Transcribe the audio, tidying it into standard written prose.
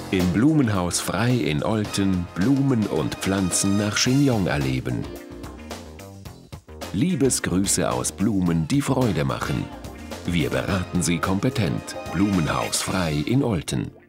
Im Blumenhaus Frei in Olten Blumen und Pflanzen nach Chignon erleben. Liebesgrüße aus Blumen, die Freude machen. Wir beraten Sie kompetent. Blumenhaus Frei in Olten.